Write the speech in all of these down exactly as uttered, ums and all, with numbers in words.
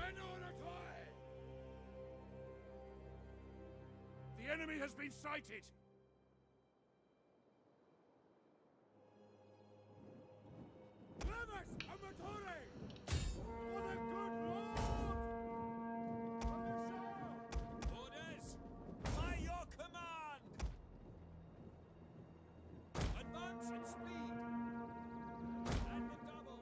The enemy has been sighted! Levis Amatore! For the good Lord! Orders! By your command! Advance and speed! And the double!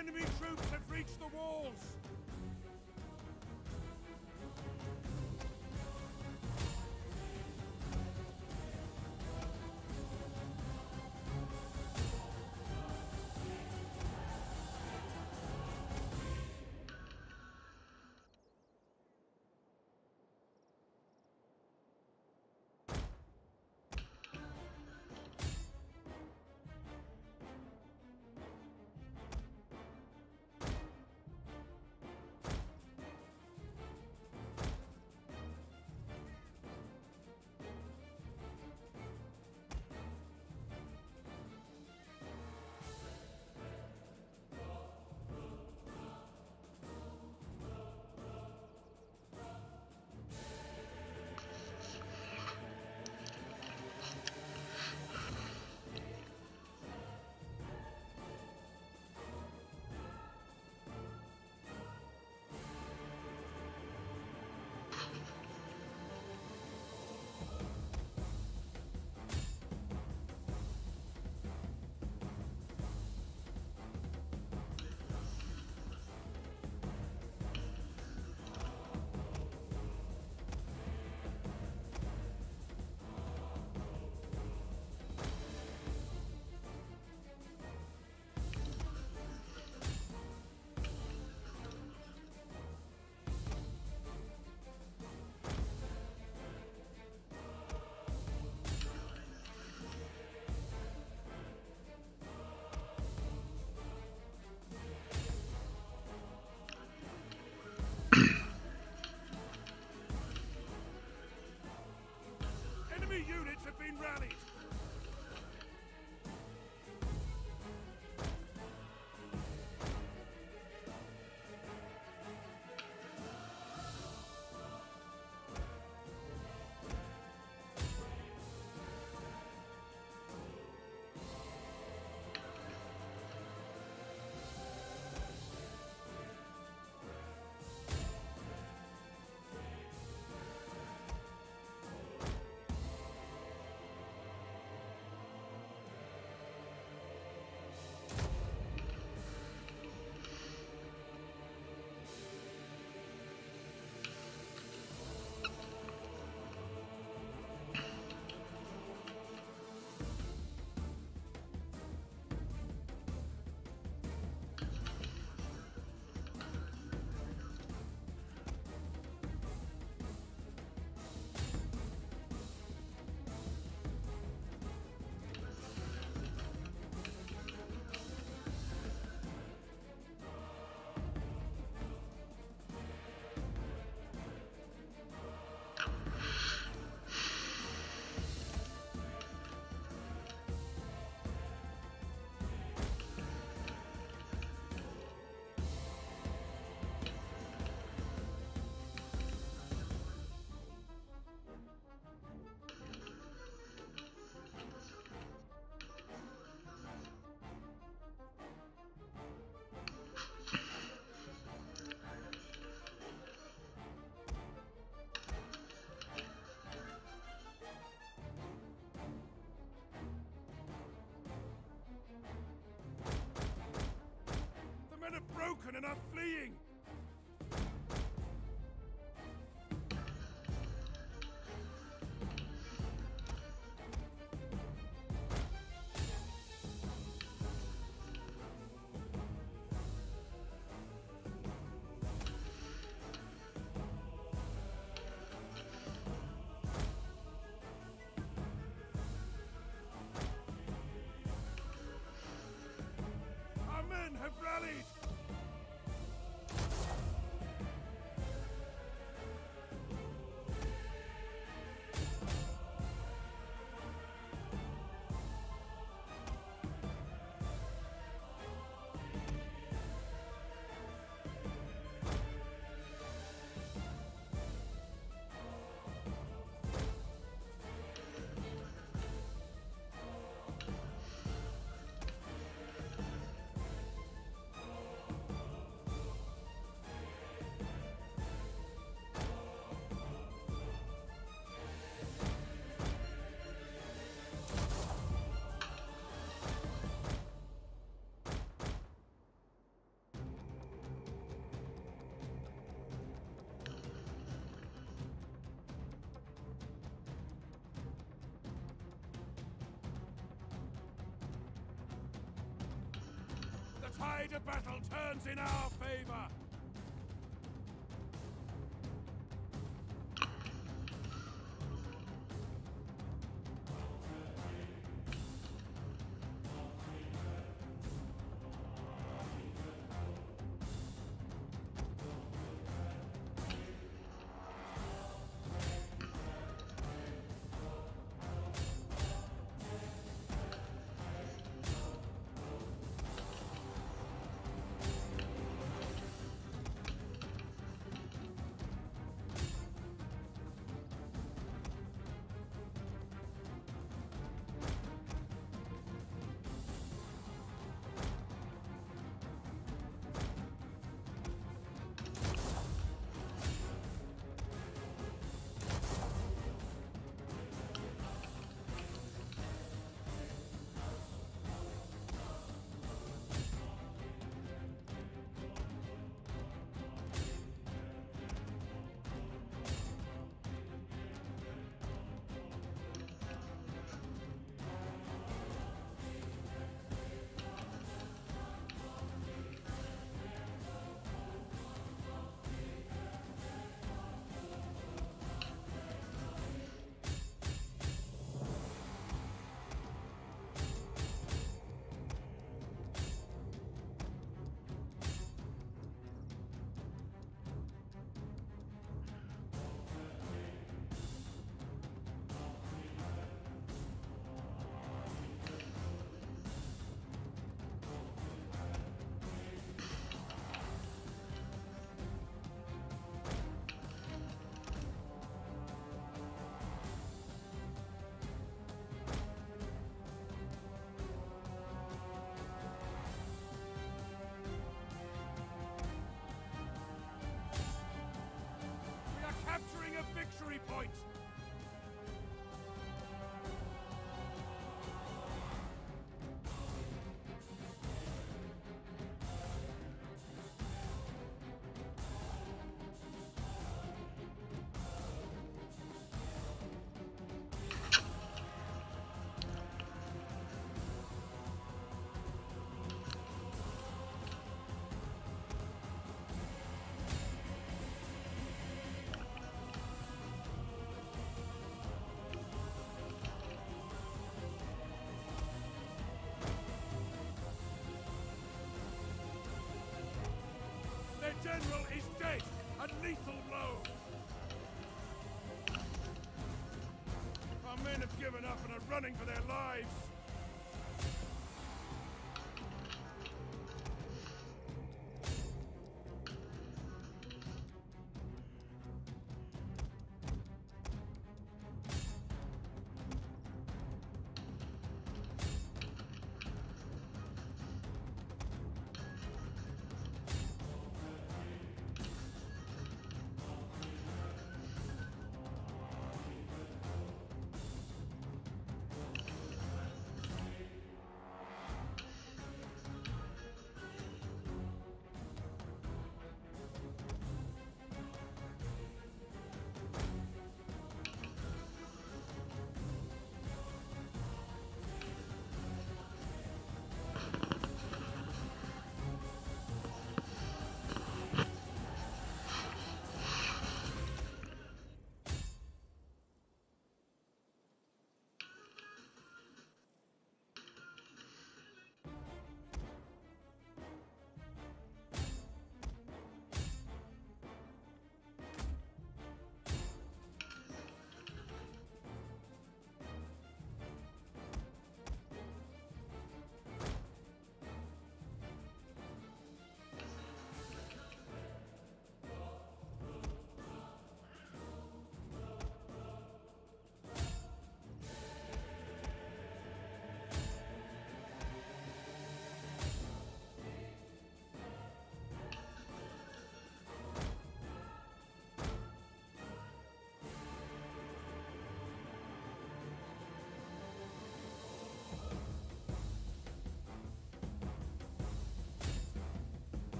Enemy troops have reached the walls! Enemy units have been rallied! Men are broken and are fleeing! Our men have rallied! tide of battle turns in our favor. Capturing a victory point! Their general is dead! A lethal blow! Our men have given up and are running for their lives!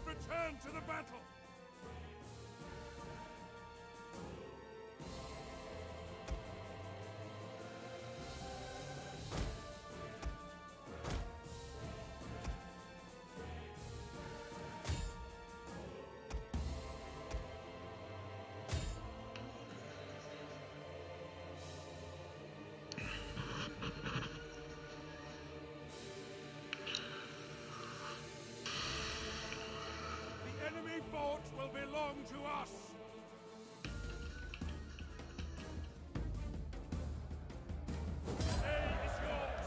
have returned to the battle! Fort will belong to us! Day is yours!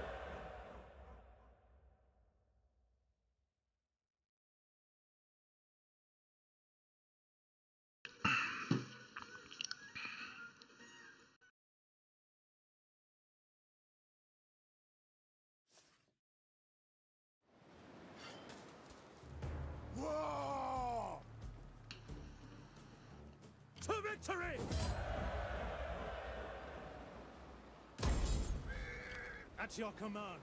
War! To victory! At your command.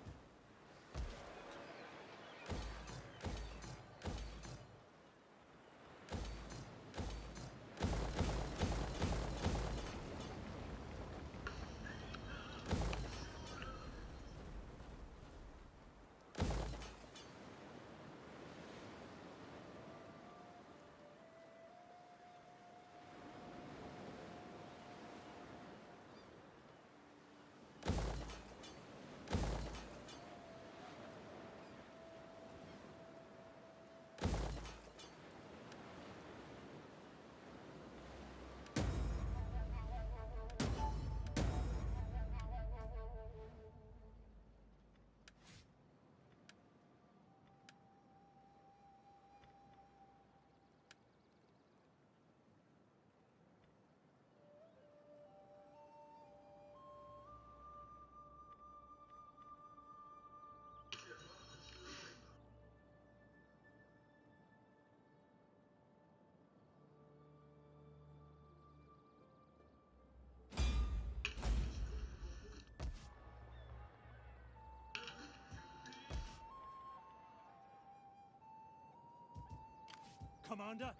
Commander?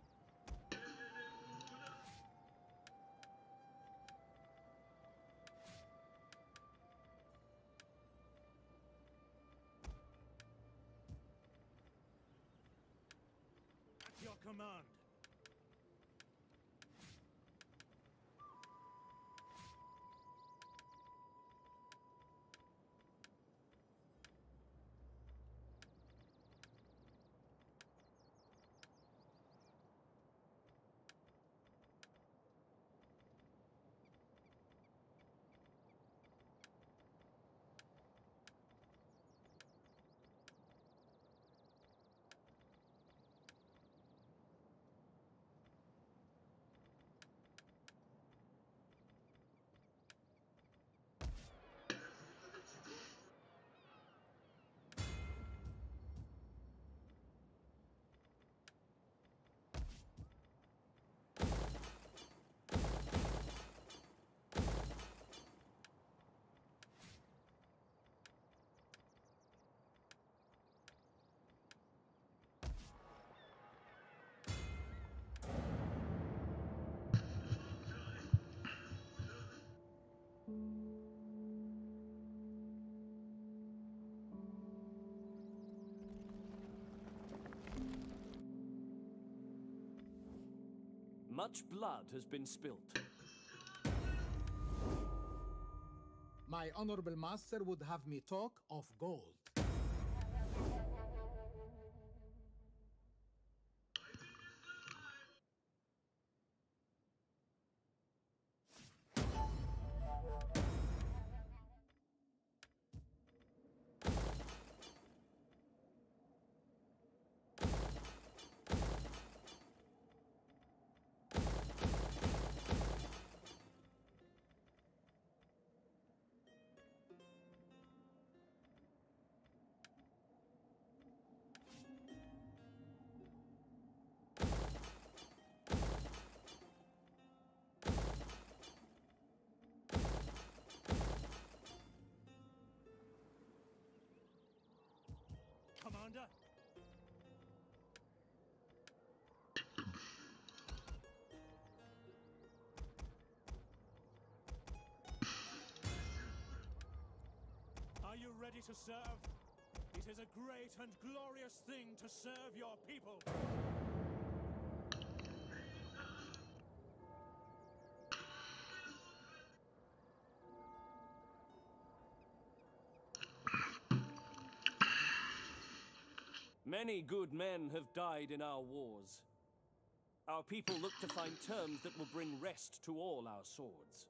At your command. Much blood has been spilt. My honorable master would have me talk of gold. Commander? ready to serve? It is a great and glorious thing to serve your people. Many good men have died in our wars. Our people look to find terms that will bring rest to all our swords.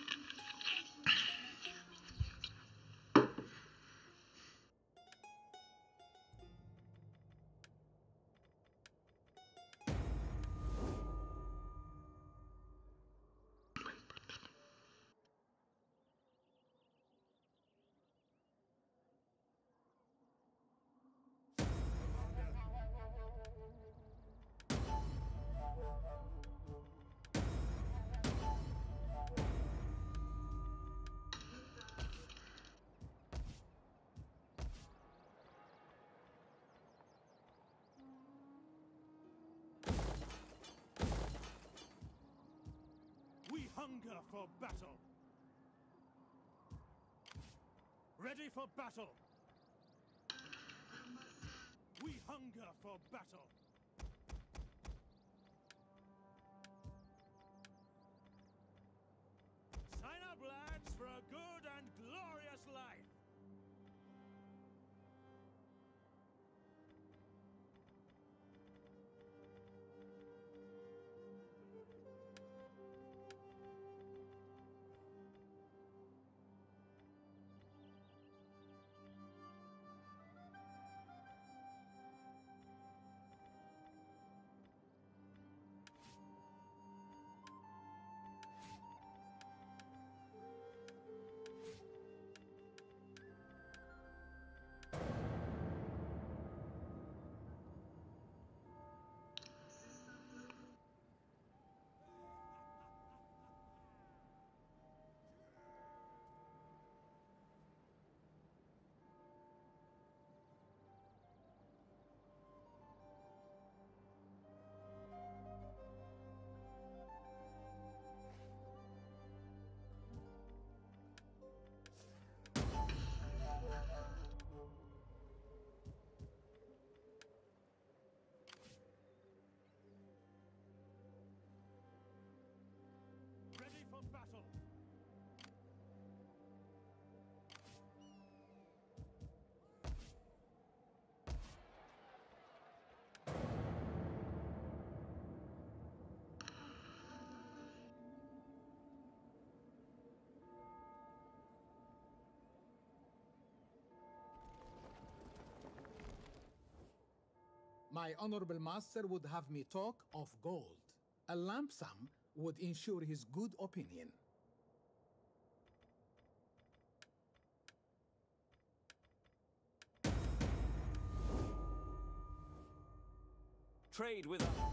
We hunger for battle. Ready for battle. We hunger for battle. Sign up, lads, for a good and glorious life. Ready for battle. My honorable master would have me talk of gold. A lamp sum would ensure his good opinion. Trade with us.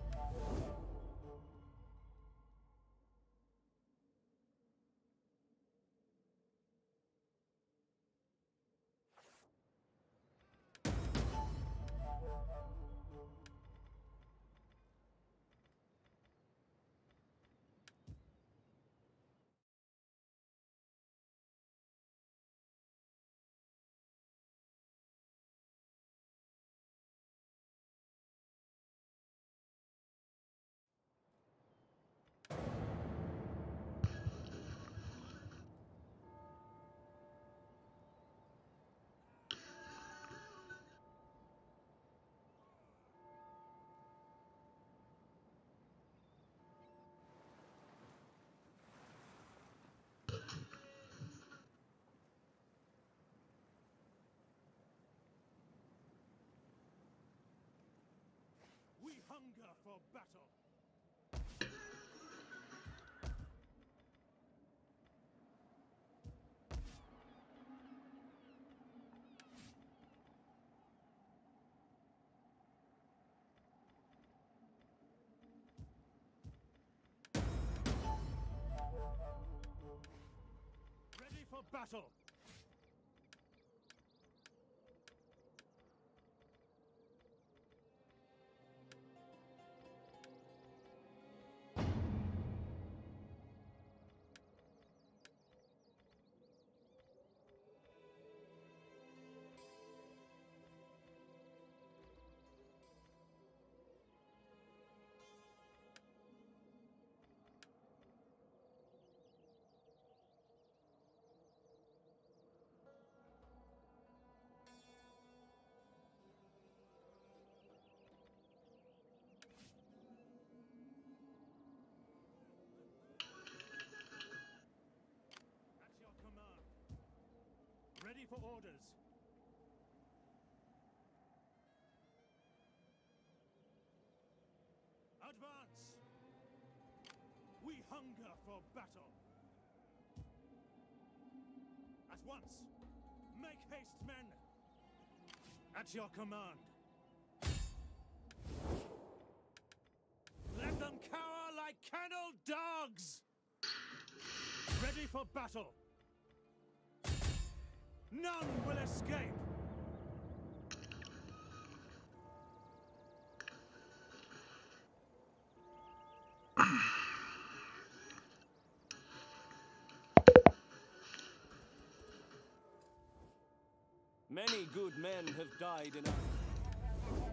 We hunger for battle. Ready for battle. Ready for orders. Advance! We hunger for battle. At once! Make haste, men! At your command. Let them cower like kennel dogs! Ready for battle! None will escape! Many good men have died in our...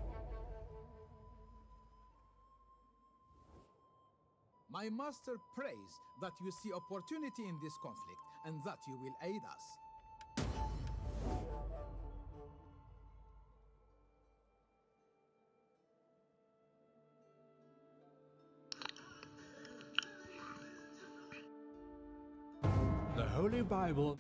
My master prays that you see opportunity in this conflict and that you will aid us. The Holy Bible.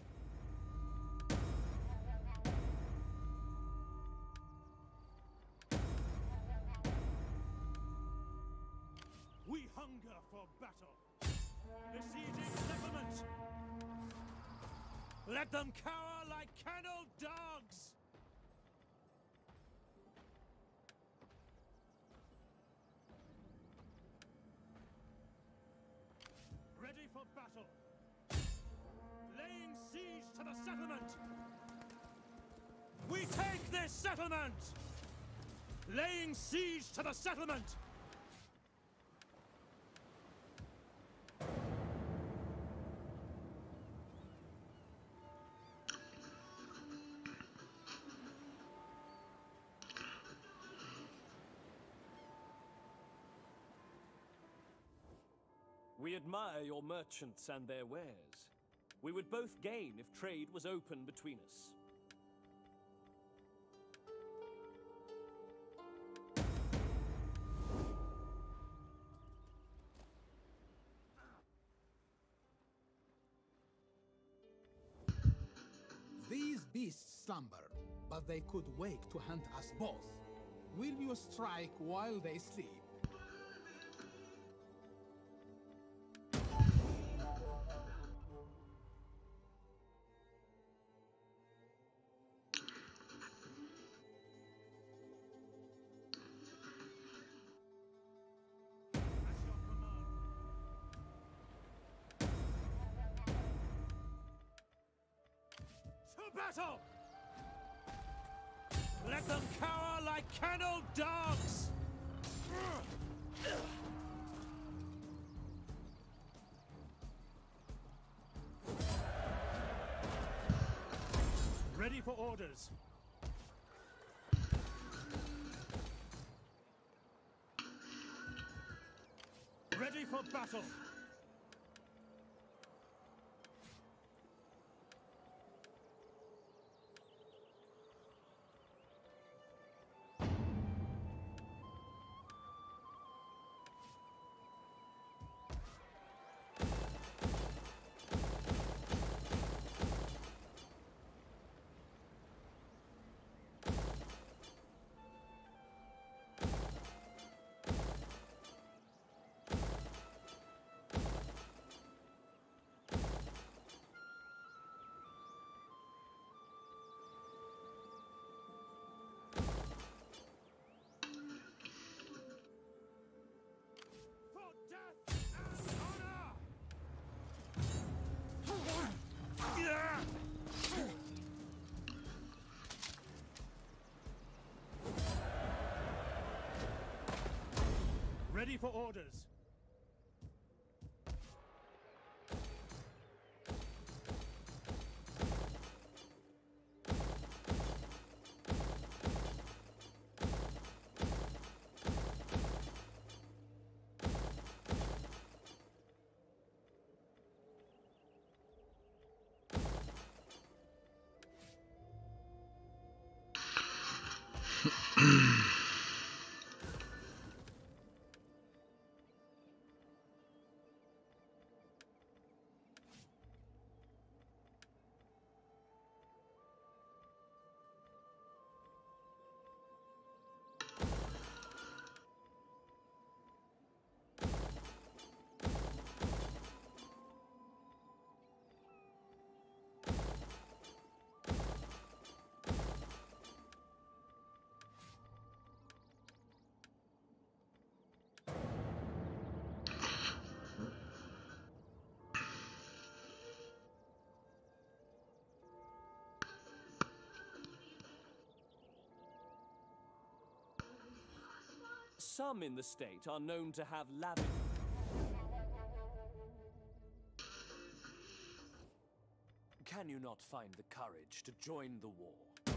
We hunger for battle. Besieging settlement. Let them cower like kennel dogs. Ready for battle. Laying siege to the settlement! We take this settlement! Laying siege to the settlement! We admire your merchants and their wares. We would both gain if trade was open between us. These beasts slumber, but they could wake to hunt us both. Will you strike while they sleep? Battle! Let them cower like kennel dogs! Ready for orders. Ready for battle. Ready for orders. some in the state are known to have lavish... Can you not find the courage to join the war?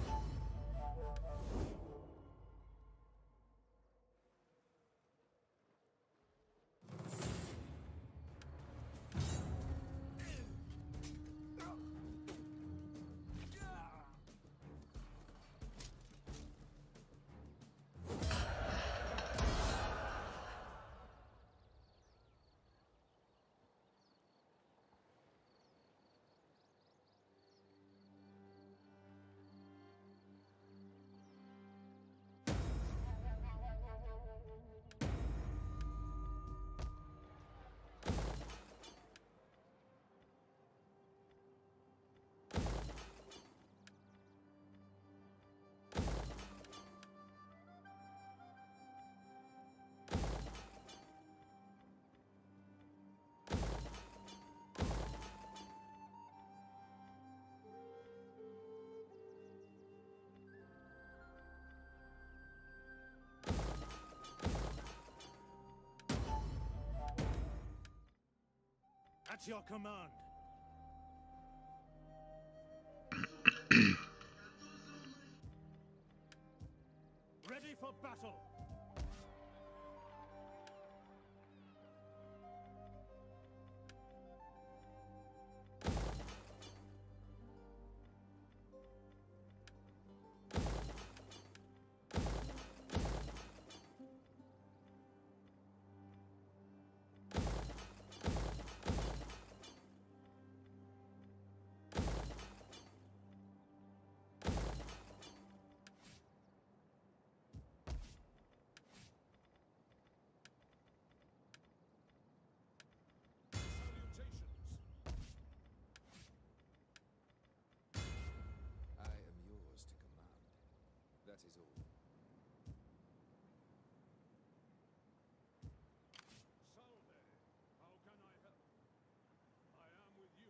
At your command. Ready for battle. That is all. Salve, how can I help? I am with you.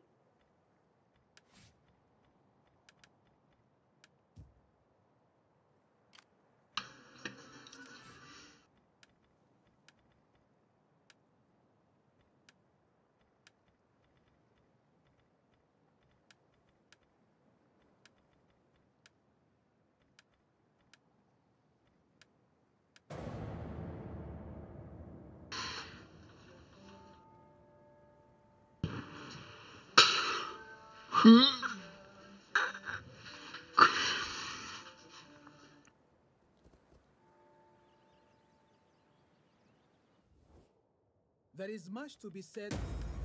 There is much to be said.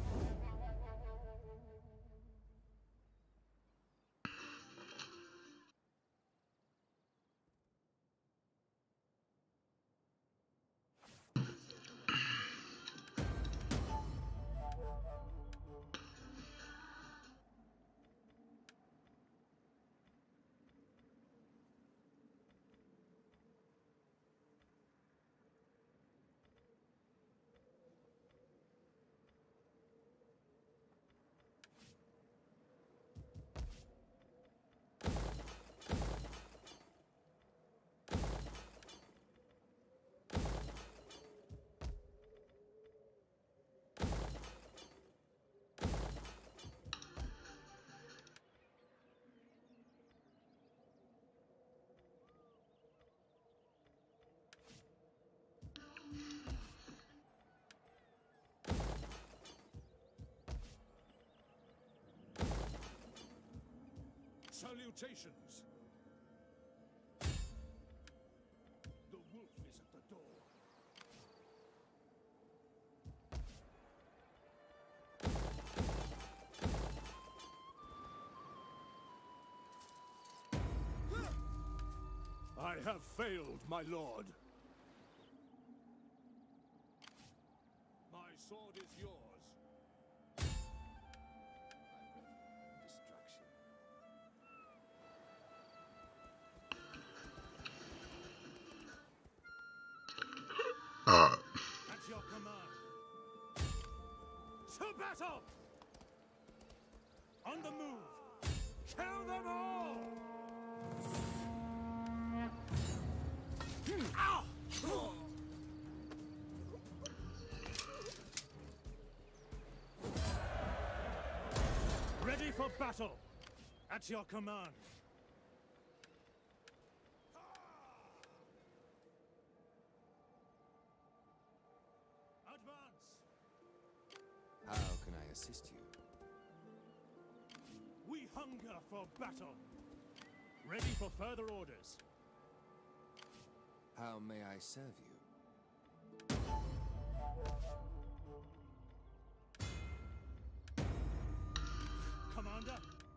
Salutations! The wolf is at the door. I have failed, my lord. My sword is yours. Uh. At your command. To battle! On the move! Kill them all! Ow! for battle! At your command. Advance! How can I assist you? We hunger for battle. Ready for further orders. How may I serve you? Commander?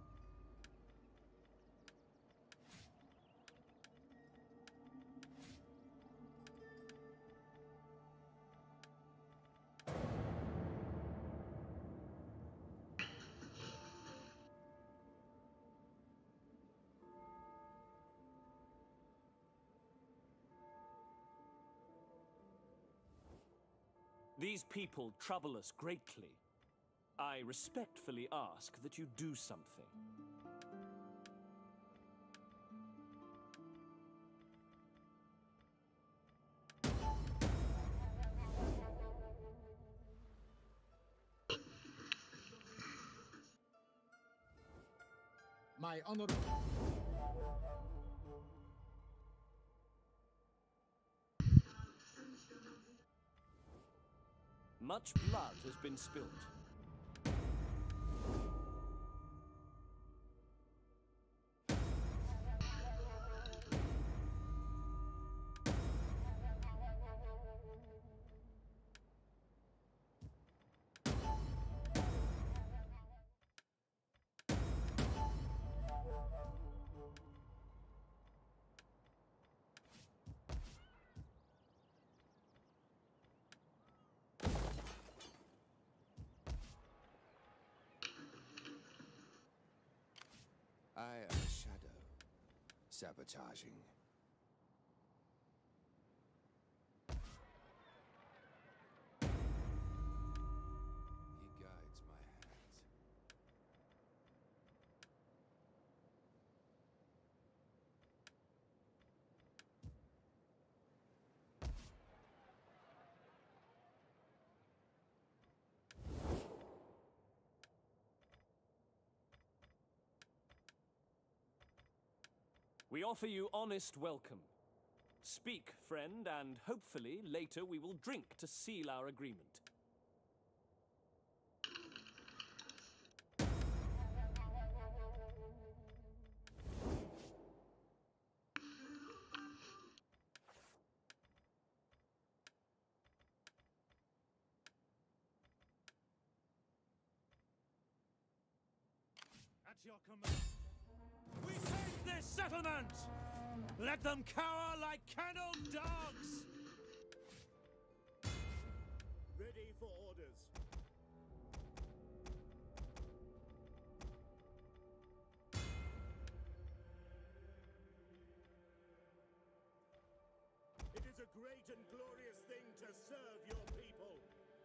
These people trouble us greatly. I respectfully ask that you do something. My honorable... Much blood has been spilled. I am a shadow, sabotaging. He guides my hands. We offer you honest welcome. Speak, friend, and hopefully later we will drink to seal our agreement. At your command. We take this settlement! Let them cower like kennelled dogs! Ready for orders. It is a great and glorious thing to serve your people.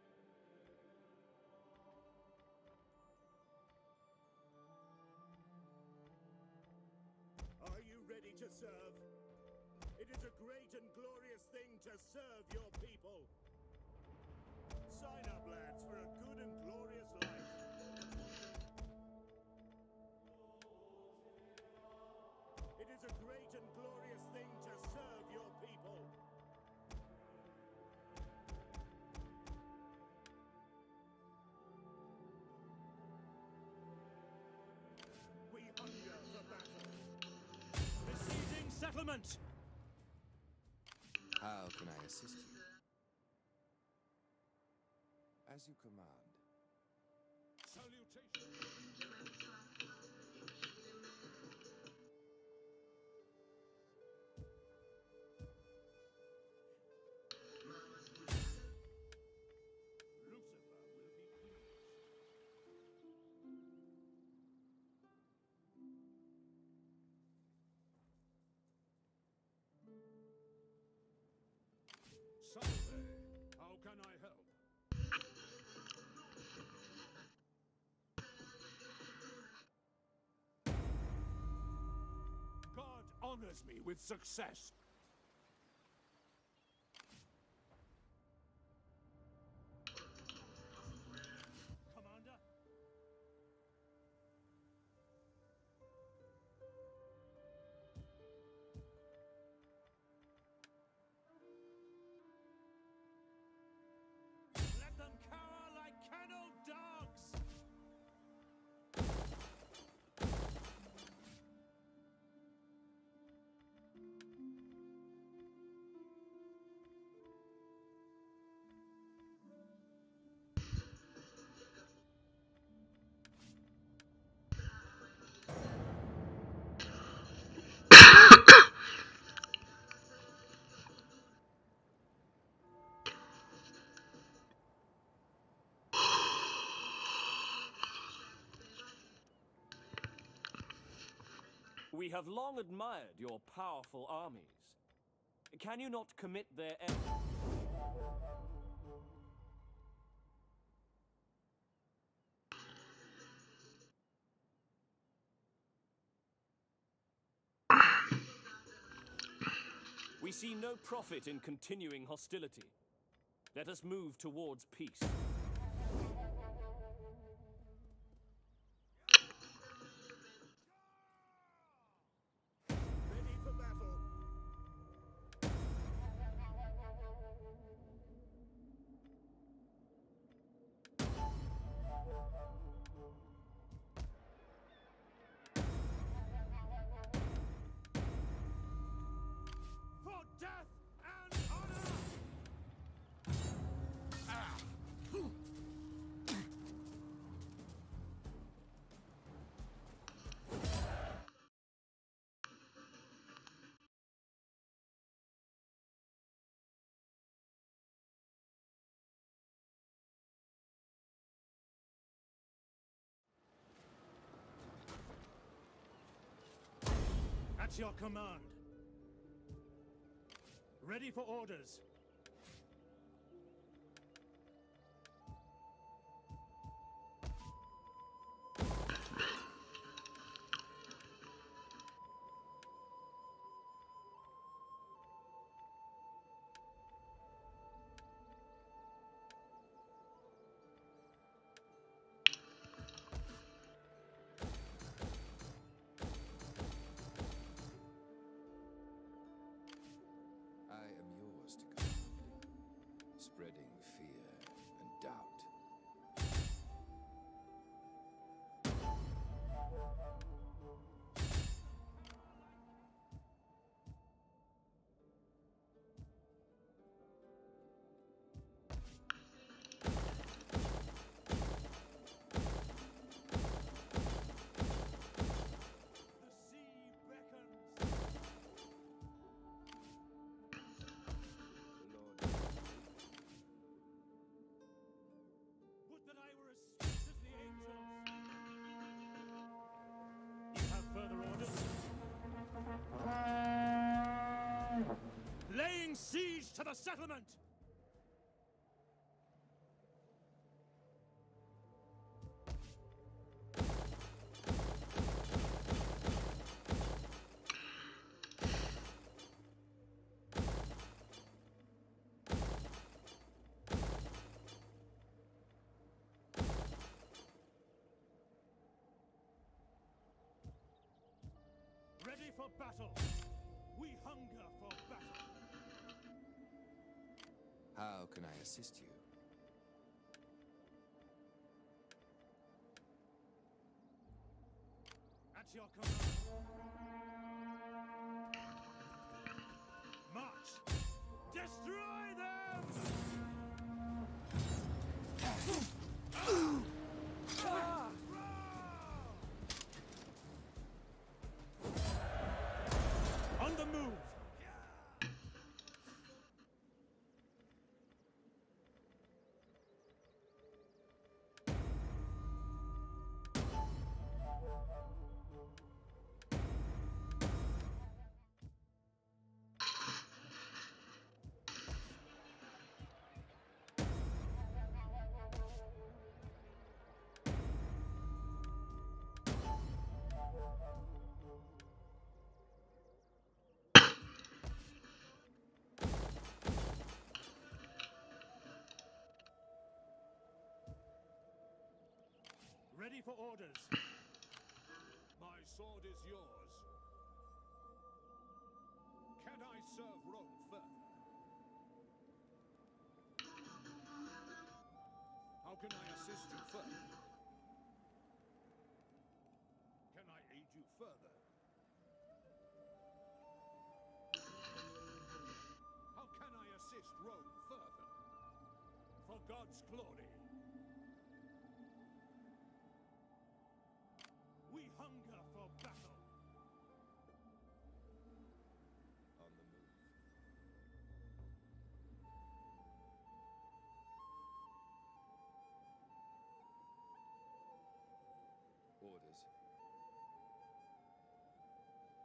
Are you ready to serve? It is a great and glorious thing to serve your people. Sign up, lads, for a good and glorious life. It is a great and glorious thing to serve your people. We hunger for battle. Besieging settlement! How can I assist you? As you command. Salutation! Lucifer will be pleased. Salve! How can I help? God honors me with success. Commander? We have long admired your powerful armies. Can you not commit their efforts? We see no profit in continuing hostility. Let us move towards peace. Ready for battle. For death and honor! At your command. Ready for orders. I am yours to command, spreading fear and doubt. The sea beckons. Lord, Would that I were as swift as the angels. You have further orders? Laying siege to the settlement! Ready for battle! We hunger for battle! how can I assist you? At your command. March! Destroy them! On the move! Ready for orders. My sword is yours. Can I serve Rome further? How can I assist you further? Can I aid you further? How can I assist Rome further? For God's glory. We hunger for battle. On the move. Orders.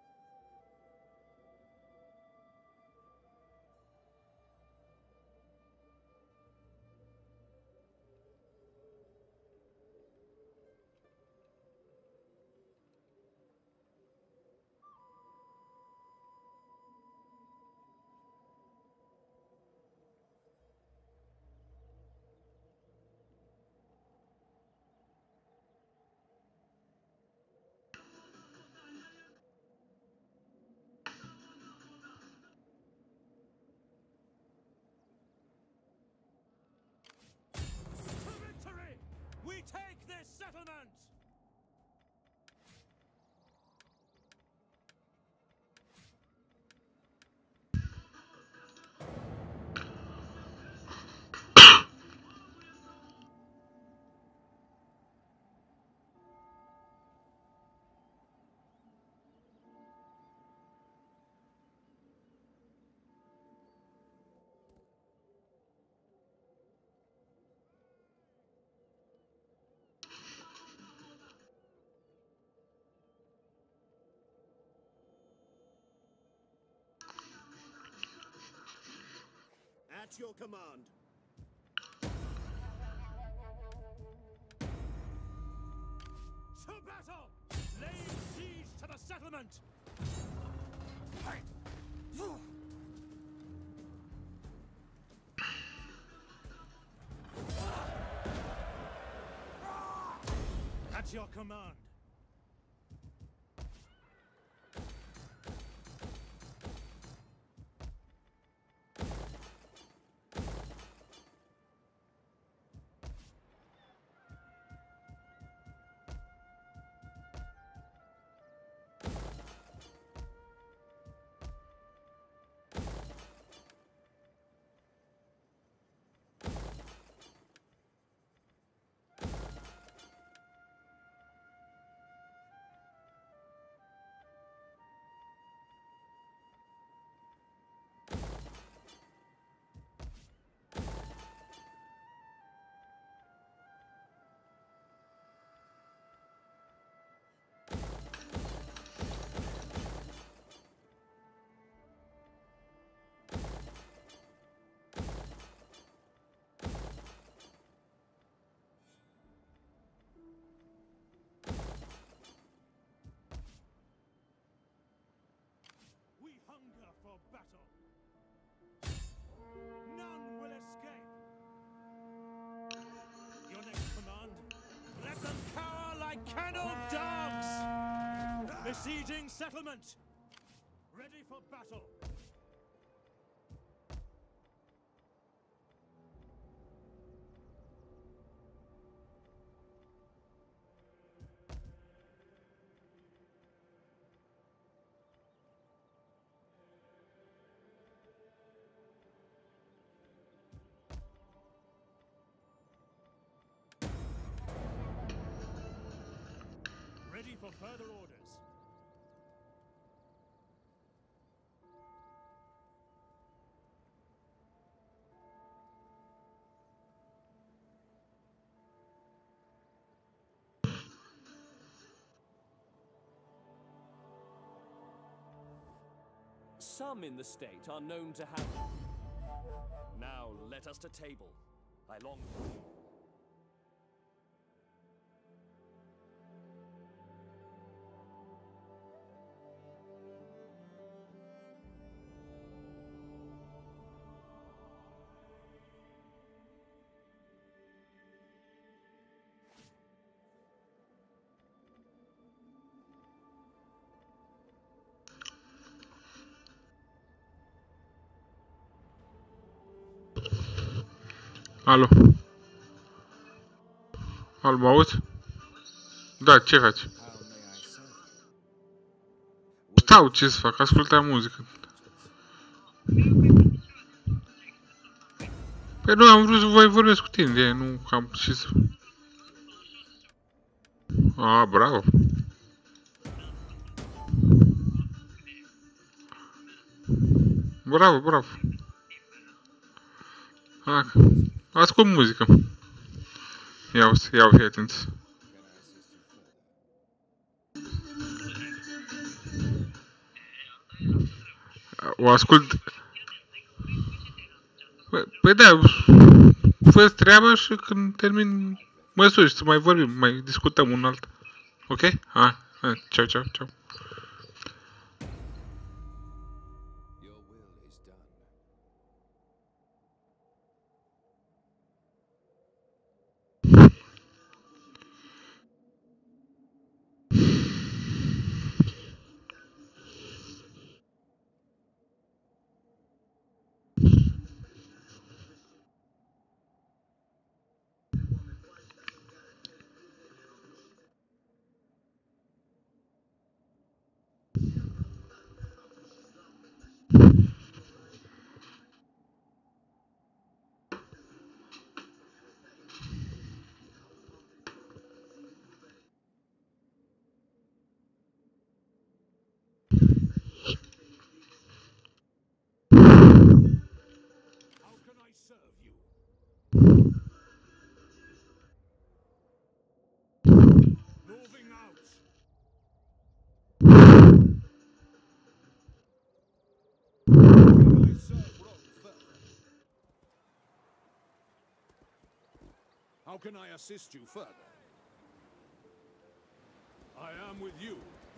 At your command. To battle! Lay siege to the settlement! At your command. We hunger for battle. None will escape. Your next command? Let them cower like kennelled dogs! Besieging settlement! Ready for battle! Ready for further orders. Some in the state are known to have... Now let us to table. I long... Alo. Alo, mă auzi? Da, ce faci? How may I serve you? Stau, ce să fac? Ascultam muzică. Păi nu, am vrut să voi vorbesc cu tine, de nu am ce să... Ah, bravo. Bravo, bravo. Ah, ascult muzică. Ia-o, ia-o, fii atent. O ascult... Păi da, fă-ți treaba și când termin mă suni să mai vorbim, mai discutăm un alt. Ok? Hai, hai, ceau, ceau, ceau. Your will is done. How can I assist you further? I am with you.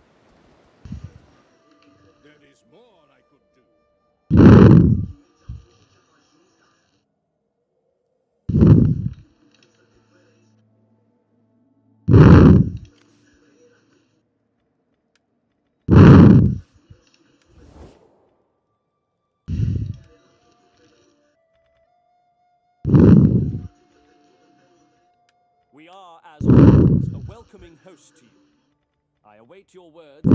There is more I could do. We are, as always, a welcoming host to you. I await your words.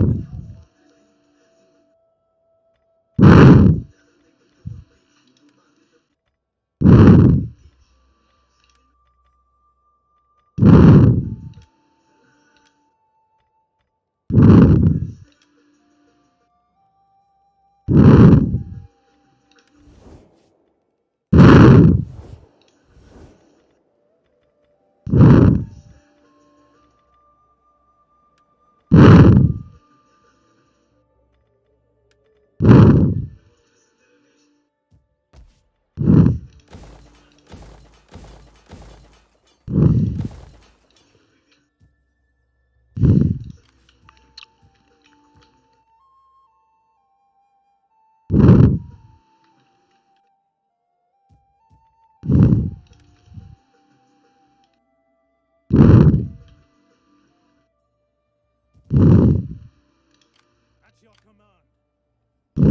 At your command.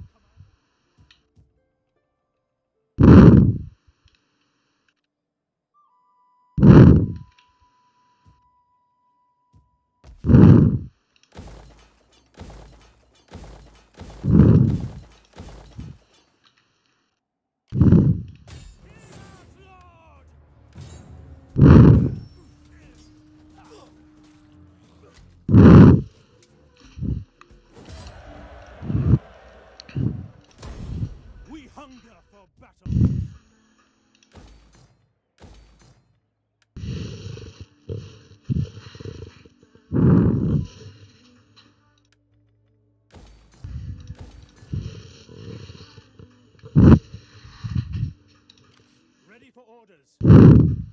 We hunger for battle. Ready for orders.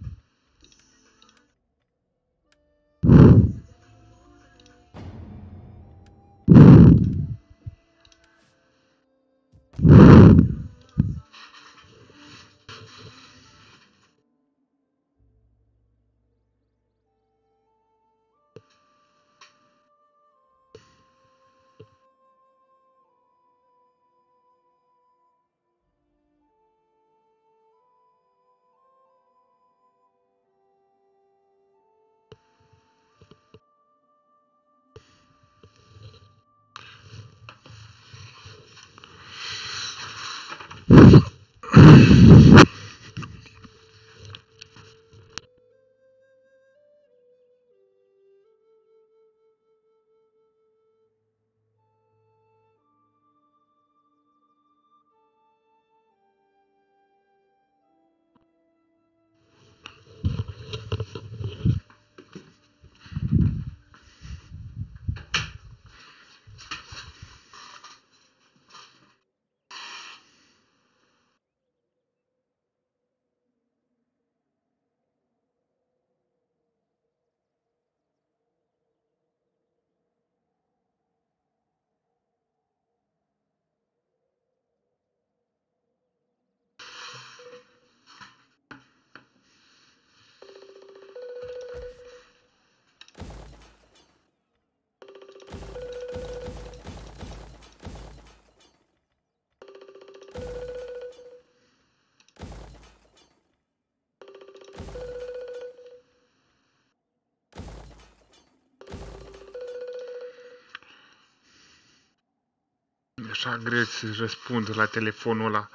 E așa greu să răspund la telefonul ăla.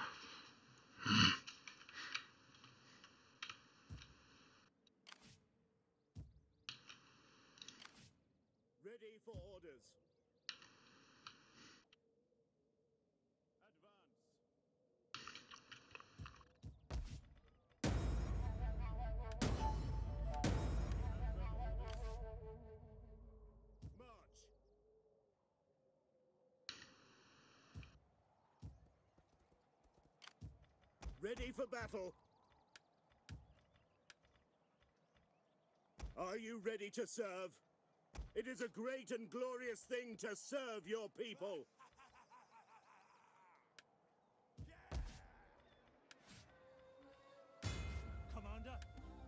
Ready for orders. Advance. March. Ready for battle. Are you ready to serve? It is a great and glorious thing to serve your people. Commander,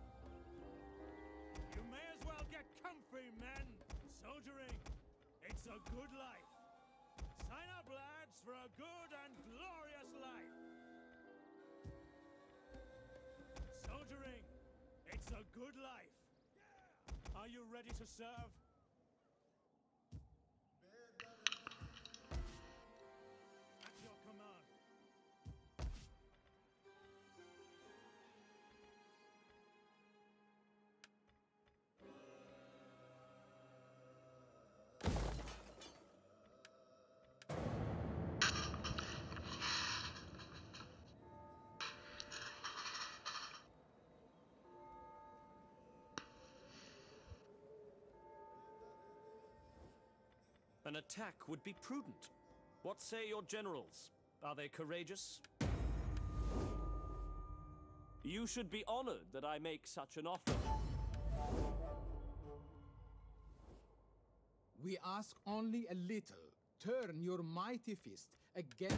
you may as well get comfy, men. Soldiering, it's a good life. Sign up, lads, for a good and glorious life. Soldiering, it's a good life. Are you ready to serve? At your command. An attack would be prudent. What say your generals? Are they courageous? You should be honored that I make such an offer. We ask only a little. Turn your mighty fist against...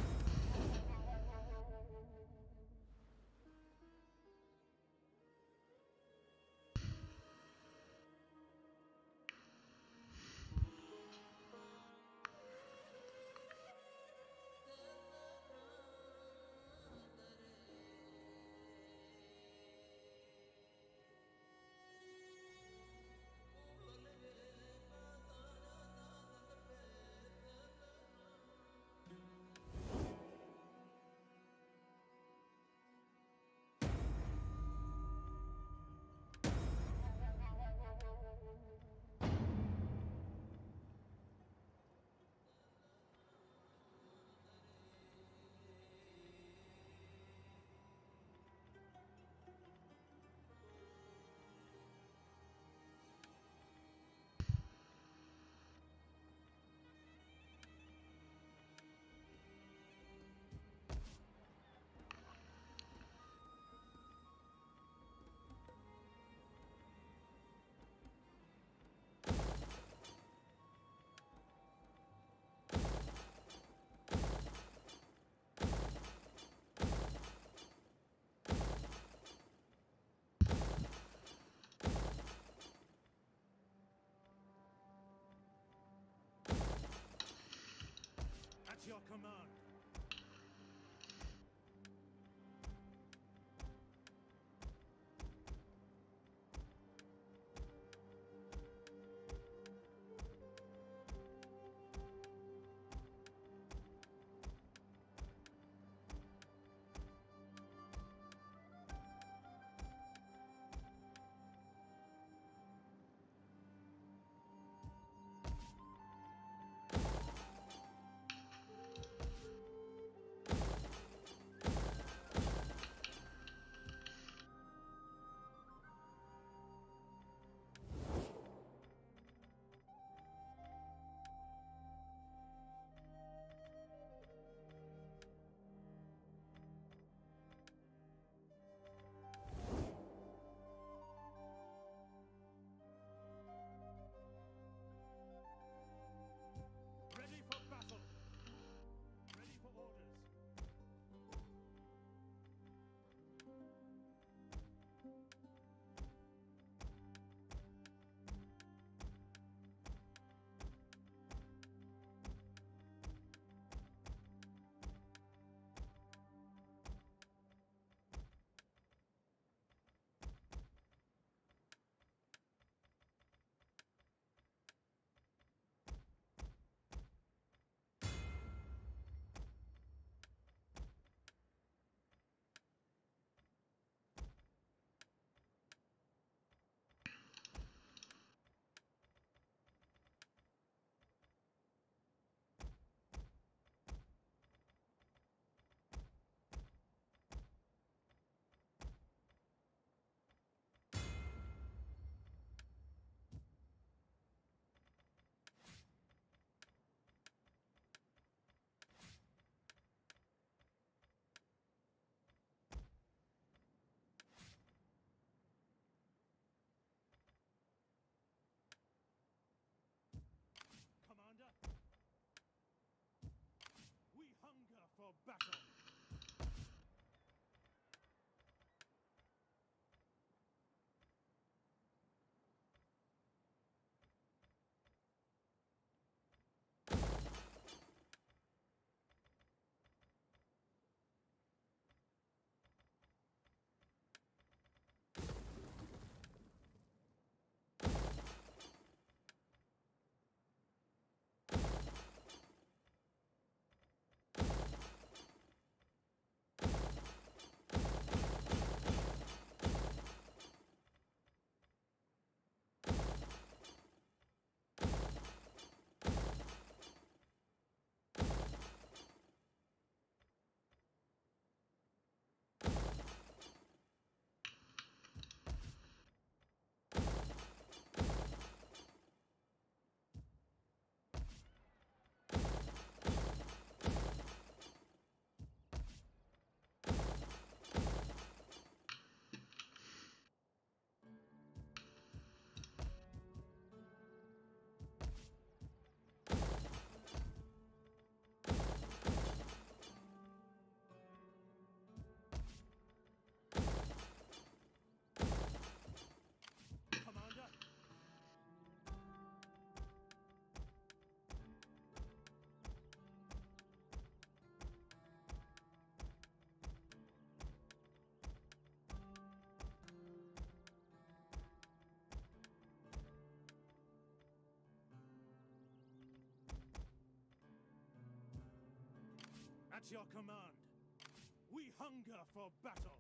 At your command, we hunger for battle.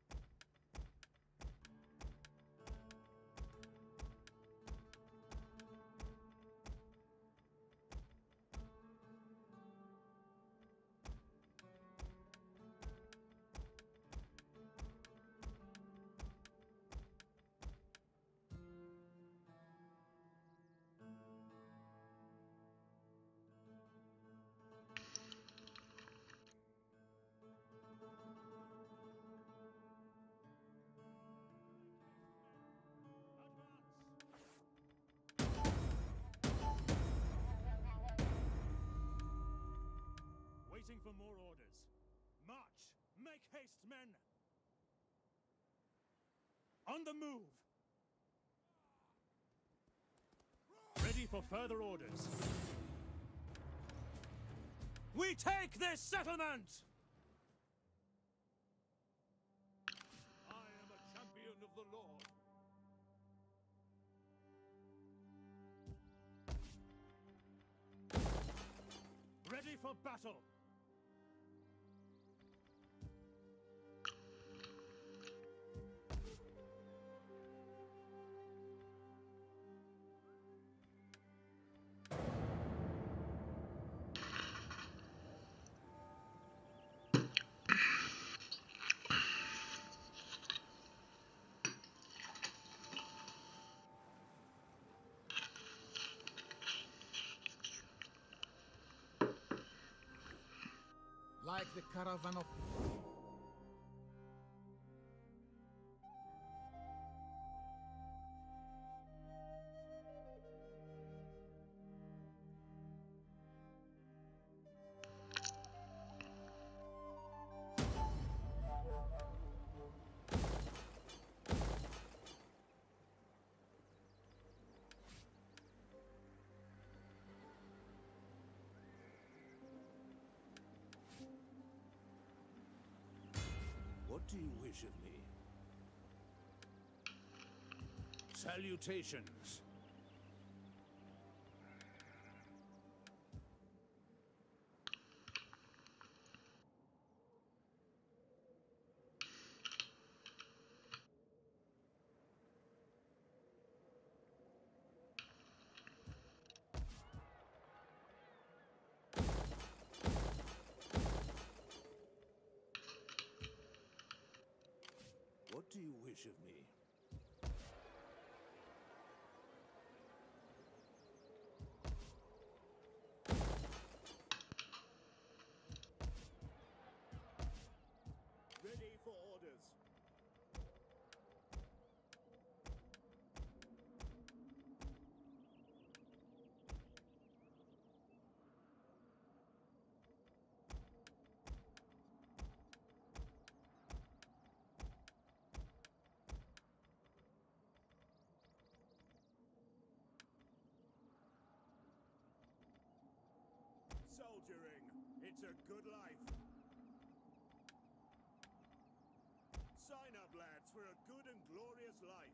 Waiting for more orders. March! Make haste, men! On the move! Ready for further orders. We take this settlement! I am a champion of the Lord. Ready for battle! Like the caravan of... What do you wish of me? Salutations. What do you wish of me? Ready for orders. Soldiering, it's a good life. Sign up, lads, for a good and glorious life.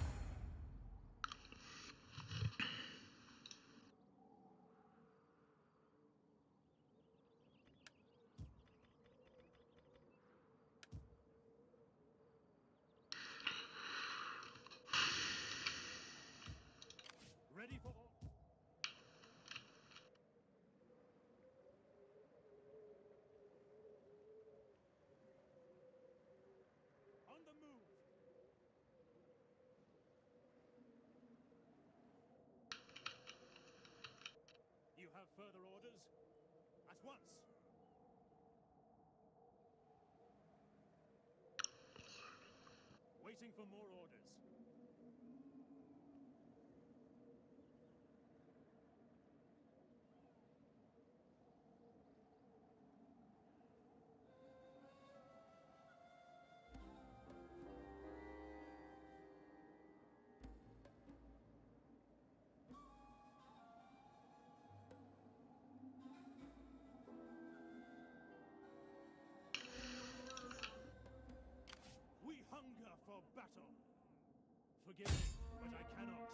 Ready for... On the move! You have further orders? At once! Waiting for more orders. We hunger for battle. Forgive me, but I cannot.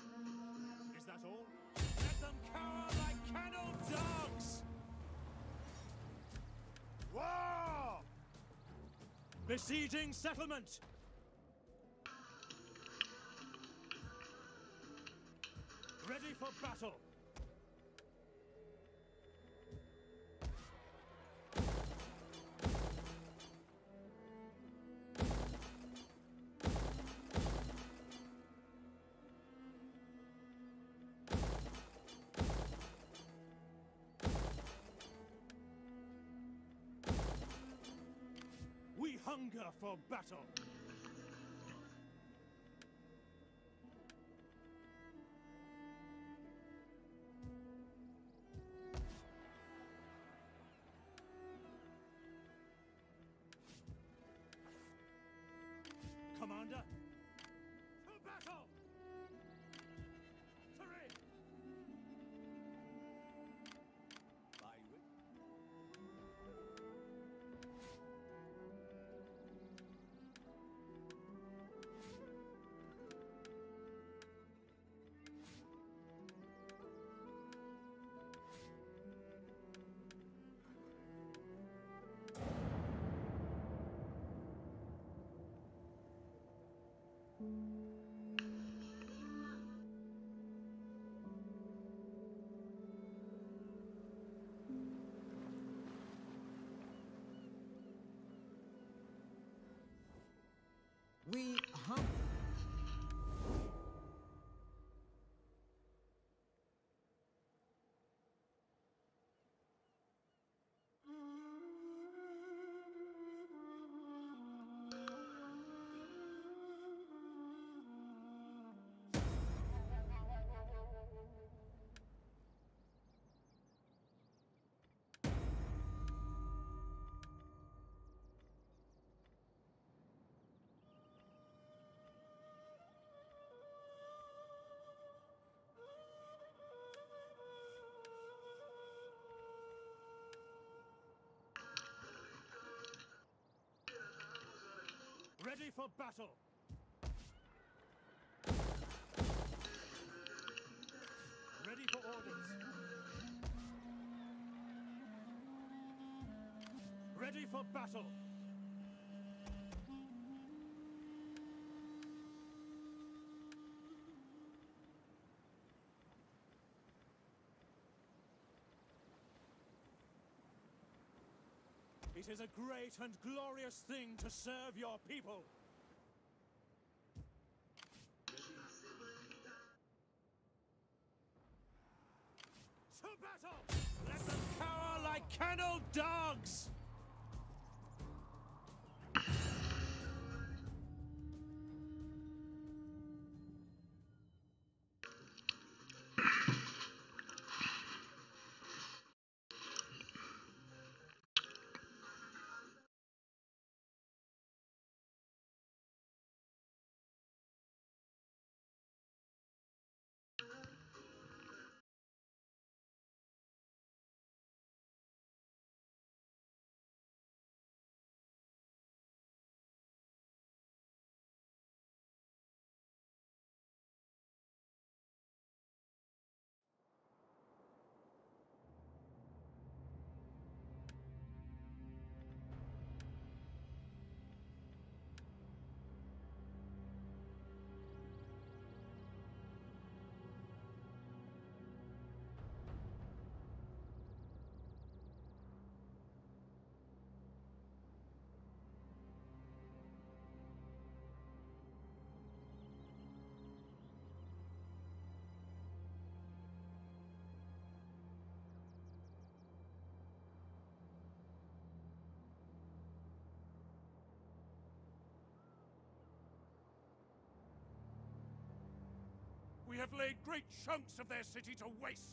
Is that all? Let them cower like kennel dogs! Besieging settlement! Ready for battle! We hunger for battle! Commander, to battle! Terrain! We have. Ready for battle! Ready for orders! Ready for battle! It is a great and glorious thing to serve your people! To battle! Let them cower like kennelled dogs! We have laid great chunks of their city to waste!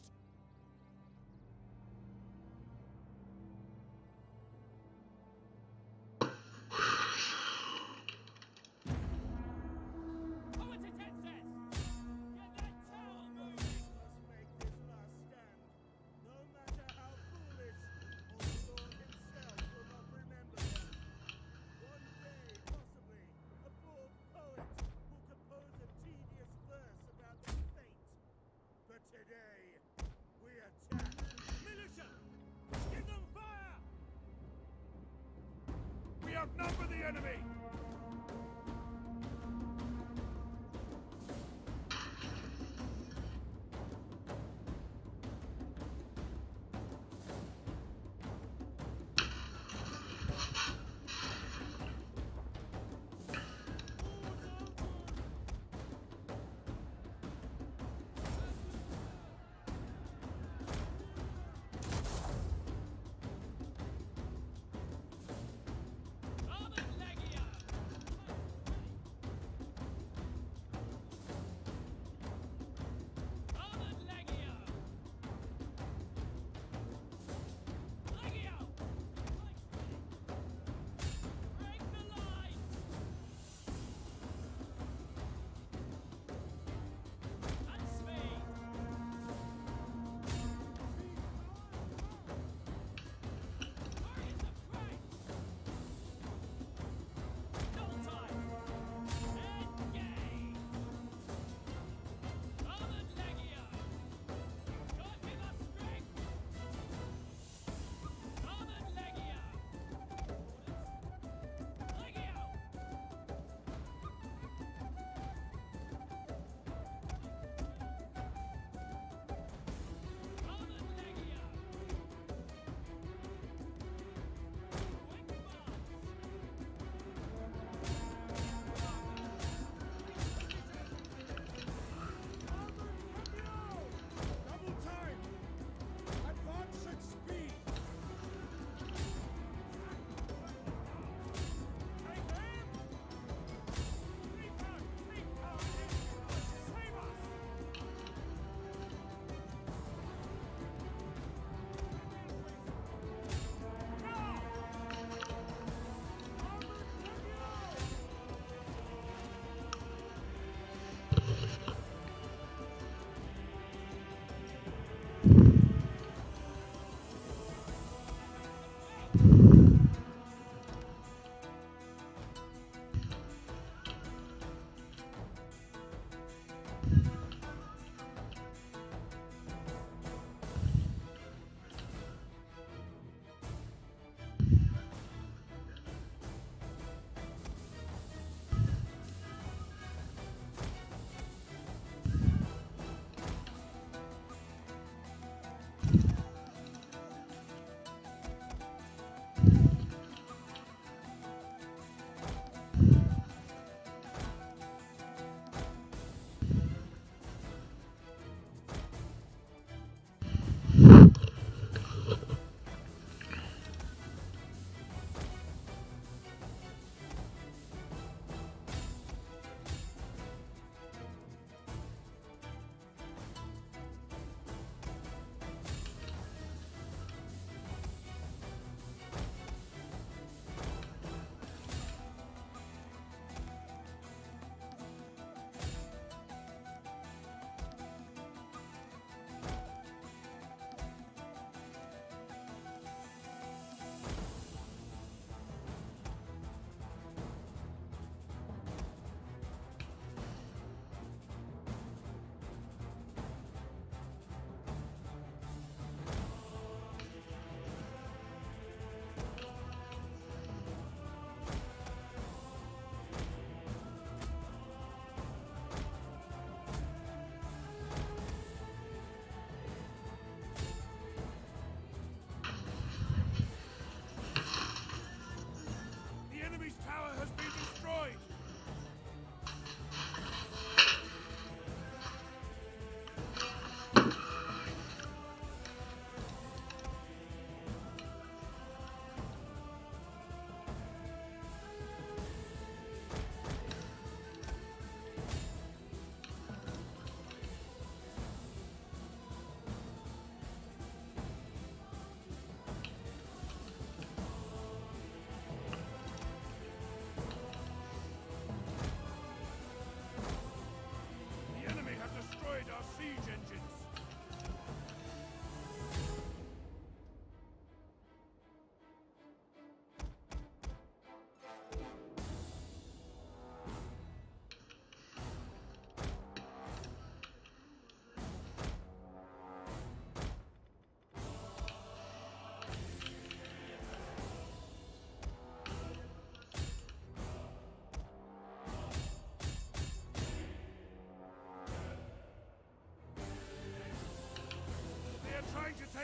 Today, outnumber the enemy!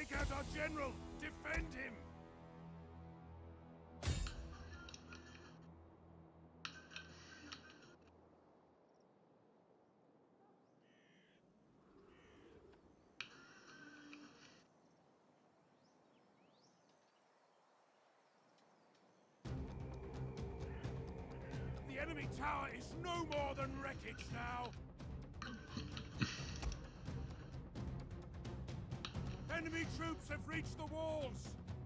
Take out our general! Defend him! The enemy tower is no more than wreckage now! Enemy troops have reached the walls!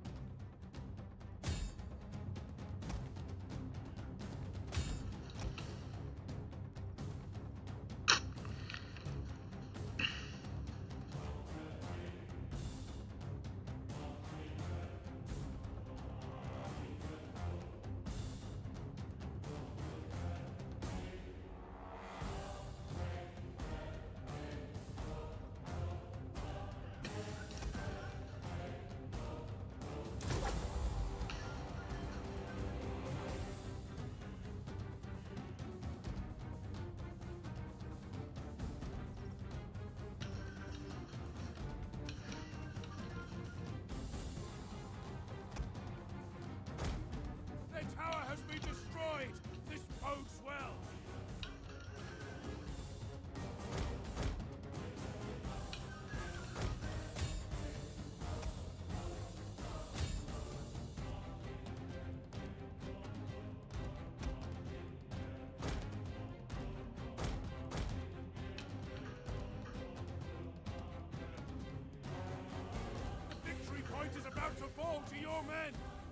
Is about to fall to your men!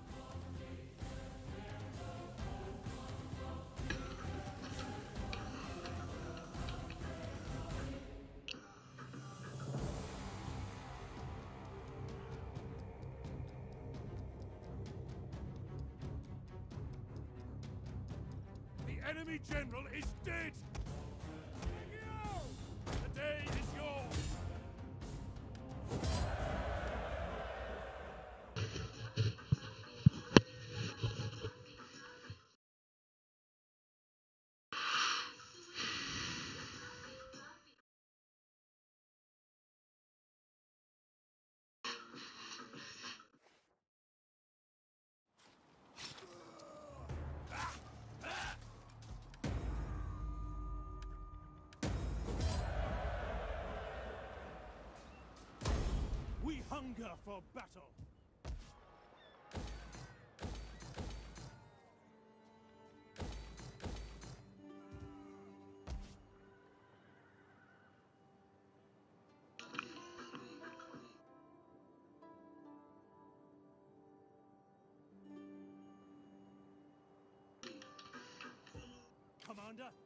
The enemy general is dead! The day is yours! We hunger for battle! Commander,